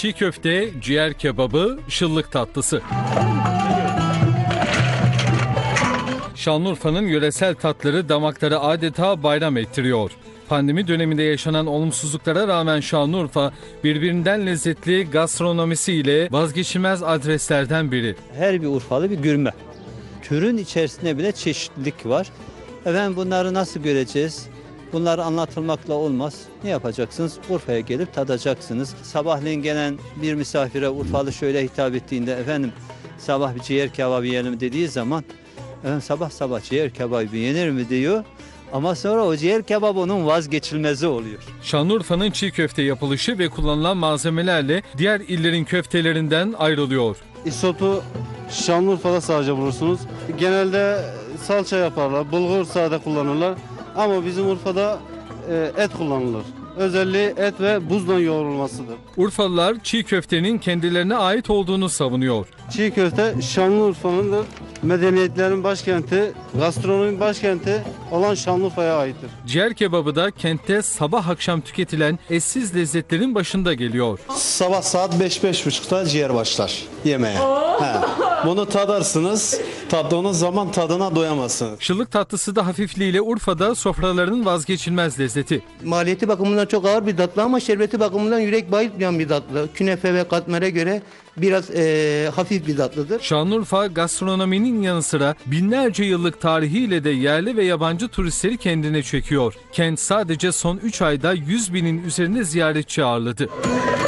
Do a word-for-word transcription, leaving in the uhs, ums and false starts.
çiğ köfte, ciğer kebabı, şıllık tatlısı. Şanlıurfa'nın yöresel tatları damakları adeta bayram ettiriyor. Pandemi döneminde yaşanan olumsuzluklara rağmen Şanlıurfa birbirinden lezzetli gastronomisiyle vazgeçilmez adreslerden biri. Her bir Urfalı bir gurme. Türün içerisinde bile çeşitlilik var. Efendim bunları nasıl göreceğiz? Bunları anlatılmakla olmaz. Ne yapacaksınız? Urfa'ya gelip tadacaksınız. Sabahleyin gelen bir misafire Urfalı şöyle hitap ettiğinde efendim sabah bir ciğer kebabı yiyelim dediği zaman efendim sabah sabah ciğer kebabı yenir mi diyor. Ama sonra o ciğer kebabı onun vazgeçilmezi oluyor. Şanlıurfa'nın çiğ köfte yapılışı ve kullanılan malzemelerle diğer illerin köftelerinden ayrılıyor. İsotu Şanlıurfa'da sadece bulursunuz. Genelde salça yaparlar, bulgur sade kullanırlar. Ama bizim Urfa'da e, et kullanılır. Özelliği et ve buzla yoğrulmasıdır. Urfalılar çiğ köftenin kendilerine ait olduğunu savunuyor. Çiğ köfte Şanlıurfa'nındır. Medeniyetlerin başkenti, gastronominin başkenti olan Şanlıurfa'ya aittir. Ciğer kebabı da kentte sabah akşam tüketilen eşsiz lezzetlerin başında geliyor. Sabah saat beş beş buçukta ciğer başlar yemeğe. He. Bunu tadarsınız, tattığınız zaman tadına doyamazsınız. Şıllık tatlısı da hafifliğiyle Urfa'da sofralarının vazgeçilmez lezzeti. Maliyeti bakımından çok ağır bir tatlı ama şerbeti bakımından yürek bayıltmayan bir tatlı. Künefe ve katmere göre biraz e, hafif bir tatlıdır. Şanlıurfa gastronominin yanı sıra binlerce yıllık tarihiyle de yerli ve yabancı turistleri kendine çekiyor. Kent sadece son üç ayda yüz binin üzerinde ziyaretçi ağırladı.